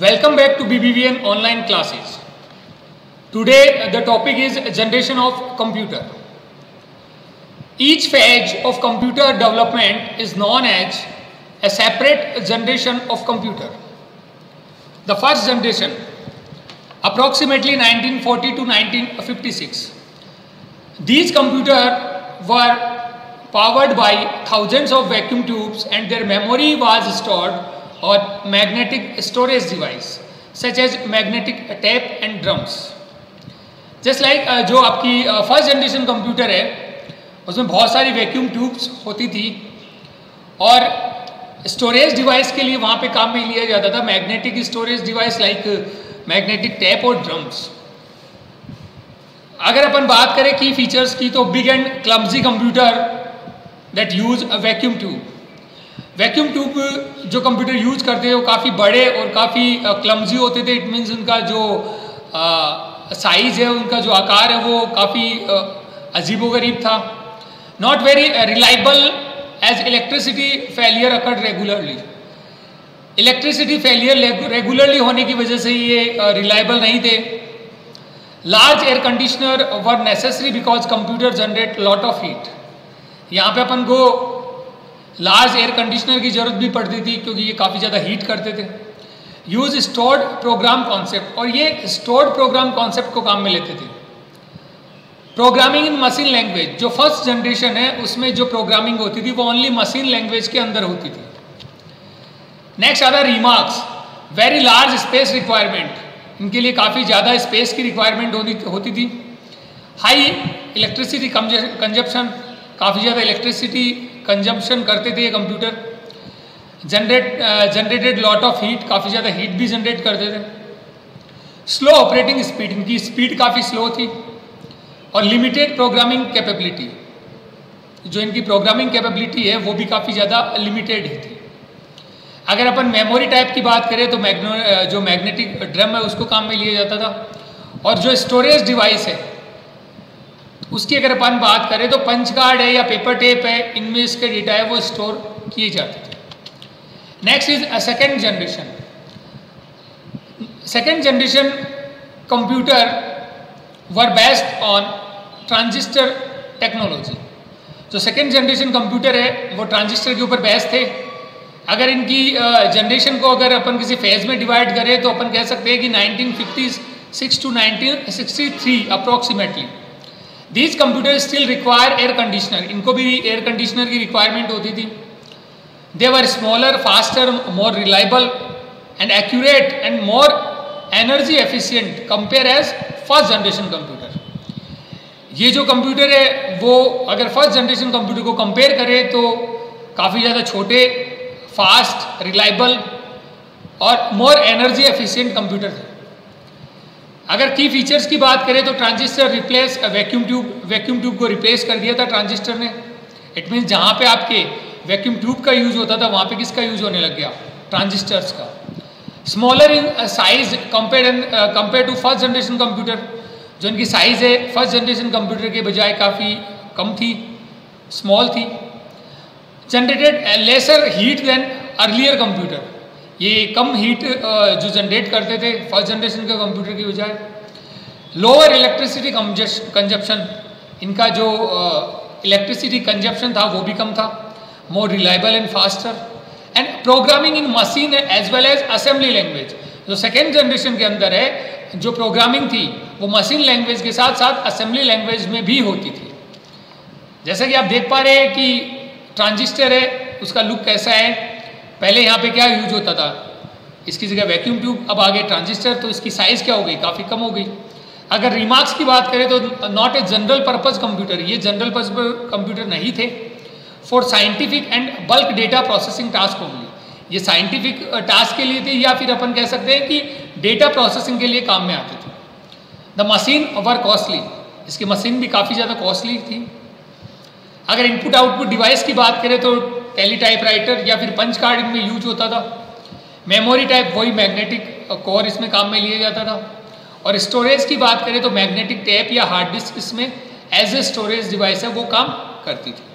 Welcome back to BBVN online classes. Today the topic is generation of computer. Each phase of computer development is known as a separate generation of computer. The first generation, approximately 1940 to 1956. These computers were powered by thousands of vacuum tubes and their memory was stored on magnetic storage device such as magnetic tape and drums. Just like जो आपकी first generation computer है उसमें बहुत सारी vacuum tubes होती थी और storage device के लिए वहाँ पे काम में लिया जाता था magnetic storage device like magnetic tape और ड्रम्स. अगर अपन बात करें की फीचर्स की तो big and clumsy computer that use a vacuum tube. Vacuum tube जो कंप्यूटर यूज करते हैं वो काफ़ी बड़े और काफ़ी क्लमजी होते थे. इट मीन्स उनका जो साइज है उनका जो आकार है वो काफ़ी अजीबोगरीब था. Not very reliable as electricity failure occurred regularly. Electricity failure regularly होने की वजह से ये रिलायबल नहीं थे. Large air conditioner were necessary because computer generate lot of heat. यहाँ पे अपन को लार्ज एयर कंडीशनर की जरूरत भी पड़ती थी क्योंकि ये काफ़ी ज़्यादा हीट करते थे. यूज स्टोर्ड प्रोग्राम कॉन्सेप्ट और ये स्टोर्ड प्रोग्राम कॉन्सेप्ट को काम में लेते थे. प्रोग्रामिंग इन मशीन लैंग्वेज जो फर्स्ट जनरेशन है उसमें जो प्रोग्रामिंग होती थी वो ओनली मशीन लैंग्वेज के अंदर होती थी. नेक्स्ट आता है remarks. Very large space requirement. इनके लिए काफ़ी ज़्यादा स्पेस की रिक्वायरमेंट होती थी. High electricity consumption. काफ़ी ज़्यादा इलेक्ट्रिसिटी कंजम्पशन करते थे ये computer. Generated lot of heat. काफ़ी ज़्यादा हीट भी जनरेट करते थे. Slow operating speed. इनकी स्पीड काफ़ी स्लो थी और लिमिटेड प्रोग्रामिंग कैपेबिलिटी. जो इनकी प्रोग्रामिंग कैपेबिलिटी है वो भी काफ़ी ज़्यादा लिमिटेड ही थी. अगर अपन मेमोरी टाइप की बात करें तो जो मैग्नेटिक ड्रम है उसको काम में लिया जाता था. और जो स्टोरेज डिवाइस है उसकी अगर अपन बात करें तो पंच कार्ड है या पेपर टेप है इनमें इसके डेटा है वो स्टोर किए जाते थे. Next is second generation. Second generation computer were based on transistor technology. जो सेकेंड जनरेशन कंप्यूटर है वो ट्रांजिस्टर के ऊपर बेस्ड थे. अगर इनकी जनरेशन को अगर अपन किसी फेज में डिवाइड करें तो अपन कह सकते हैं कि 1956 to 1963 approximately. These computer still require air conditioner. इनको भी एयर कंडीशनर की रिक्वायरमेंट होती थी. They were smaller, faster, more reliable and accurate and more energy efficient compare as first generation computer. ये जो कंप्यूटर है वो अगर फर्स्ट जनरेशन कंप्यूटर को कंपेयर करें तो काफ़ी ज़्यादा छोटे, फास्ट, रिलायबल और मोर एनर्जी एफिशिएंट कंप्यूटर थे. अगर की फीचर्स की बात करें तो transistor replace vacuum tube. Vacuum tube को रिप्लेस कर दिया था ट्रांजिस्टर ने. इट मीन्स जहाँ पे आपके वैक्यूम ट्यूब का यूज होता था वहाँ पे किसका यूज होने लग गया? ट्रांजिस्टर्स का. Smaller in size compare to first generation computer. जो इनकी साइज है फर्स्ट जनरेशन कंप्यूटर के बजाय काफ़ी कम थी, स्मॉल थी. Generated lesser heat than earlier computer. ये कम हीट जो जनरेट करते थे फर्स्ट जनरेशन के कंप्यूटर की बजाय. Lower electricity consumption. इनका जो इलेक्ट्रिसिटी कंजप्शन था वो भी कम था. More reliable and faster and programming in machine as well as assembly language. जो सेकेंड जनरेशन के अंदर है जो प्रोग्रामिंग थी वो मशीन लैंग्वेज के साथ साथ असेंबली लैंग्वेज में भी होती थी. जैसा कि आप देख पा रहे हैं कि ट्रांजिस्टर है उसका लुक कैसा है. पहले यहाँ पे क्या यूज होता था? इसकी जगह वैक्यूम ट्यूब. अब आगे ट्रांजिस्टर तो इसकी साइज़ क्या हो गई? काफ़ी कम हो गई. अगर रिमार्क्स की बात करें तो not a general purpose computer. ये जनरल पर्पज़ कंप्यूटर नहीं थे. For scientific and bulk data processing task only. ये साइंटिफिक टास्क के लिए थे या फिर अपन कह सकते हैं कि डेटा प्रोसेसिंग के लिए काम में आते थे. The machine were costly. इसकी मशीन भी काफ़ी ज़्यादा कॉस्टली थी. अगर इनपुट आउटपुट डिवाइस की बात करें तो टेली टाइपराइटर या फिर पंच कार्ड इनमें यूज होता था. मेमोरी टाइप वही मैग्नेटिक कोर इसमें काम में लिया जाता था. और स्टोरेज की बात करें तो मैग्नेटिक टेप या हार्ड डिस्क इसमें एज ए स्टोरेज डिवाइस है वो काम करती थी.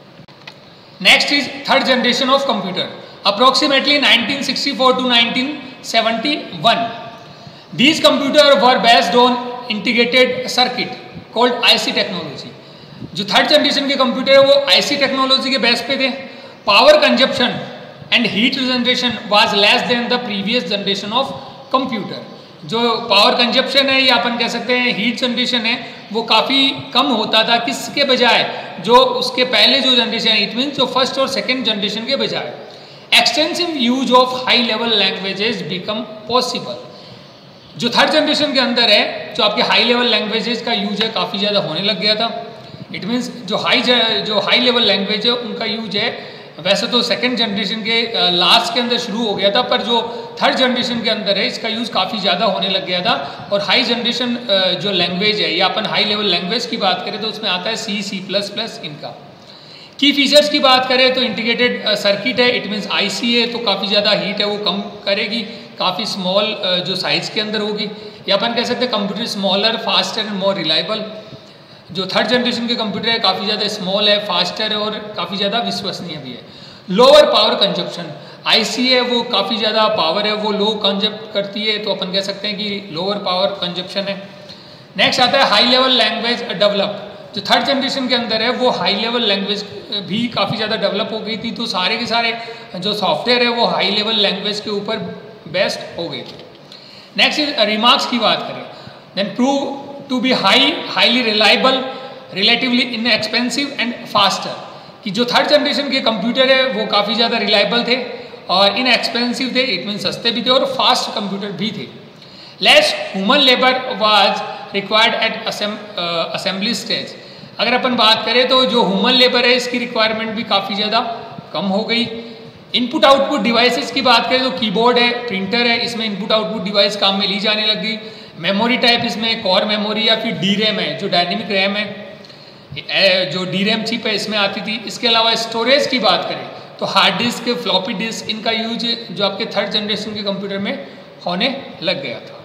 Next is third generation of computer. Approximately 1964 to 1971. These computers were based on integrated circuit called IC technology. जो थर्ड जनरेशन के कंप्यूटर है वो IC टेक्नोलॉजी के बेस पे थे. Power consumption and heat generation was less than the previous generation of computer. जो power consumption है या अपन कह सकते हैं हीट जनरेशन है वो काफ़ी कम होता था किसके बजाय, जो उसके पहले जो जनरेशन है, इट मीन्स जो फर्स्ट और सेकेंड जनरेशन के बजाय. Extensive use of high level languages become possible. जो थर्ड जनरेशन के अंदर है जो आपके हाई लेवल लैंग्वेजेस का यूज है काफ़ी ज़्यादा होने लग गया था. इट मीन्स जो हाई लेवल लैंग्वेज है उनका यूज है वैसे तो सेकंड जनरेशन के लास्ट के अंदर शुरू हो गया था, पर जो थर्ड जनरेशन के अंदर है इसका यूज़ काफ़ी ज़्यादा होने लग गया था. और हाई जनरेशन जो लैंग्वेज है या अपन हाई लेवल लैंग्वेज की बात करें तो उसमें आता है C++. इनका की फीचर्स की बात करें तो इंटीग्रेटेड सर्किट है, इट मीन्स IC है तो काफ़ी ज़्यादा हीट है वो कम करेगी, काफ़ी स्मॉल जो साइज़ के अंदर होगी. या अपन कह सकते हैं computer smaller, faster and more reliable. जो थर्ड जनरेशन के कंप्यूटर है काफ़ी ज़्यादा स्मॉल है, फास्टर है और काफ़ी ज़्यादा विश्वसनीय भी है. Lower power consumption. IC है वो काफ़ी ज़्यादा पावर है वो लो कंजप्ट करती है तो अपन कह सकते हैं कि लोअर पावर कंजप्शन है. नेक्स्ट आता है हाई लेवल लैंग्वेज डेवलप. जो थर्ड जनरेशन के अंदर है वो हाई लेवल लैंग्वेज भी काफ़ी ज़्यादा डेवलप हो गई थी तो सारे के सारे जो सॉफ्टवेयर है वो हाई लेवल लैंग्वेज के ऊपर बेस्ड हो गए थे. नेक्स्ट इज रिमार्क्स की बात करें then prove to be highly reliable, relatively inexpensive and faster. कि जो थर्ड जनरेशन के कंप्यूटर है वो काफ़ी ज़्यादा रिलायबल थे और इनएक्सपेंसिव थे, इट मीन सस्ते भी थे और फास्ट कंप्यूटर भी थे. Less human labour was required at assembly stage. अगर अपन बात करें तो जो ह्यूमन लेबर है इसकी रिक्वायरमेंट भी काफ़ी ज़्यादा कम हो गई. इनपुट आउटपुट डिवाइसेस की बात करें तो कीबोर्ड है, प्रिंटर है, इसमें इनपुट आउटपुट डिवाइस काम में ली जाने लग गई. मेमोरी टाइप इसमें कोर मेमोरी या फिर DRAM है जो डायनेमिक रैम है, जो DRAM चिप है इसमें आती थी. इसके अलावा स्टोरेज की बात करें तो हार्ड डिस्क, फ्लॉपी डिस्क, इनका यूज जो आपके थर्ड जनरेशन के कंप्यूटर में होने लग गया था.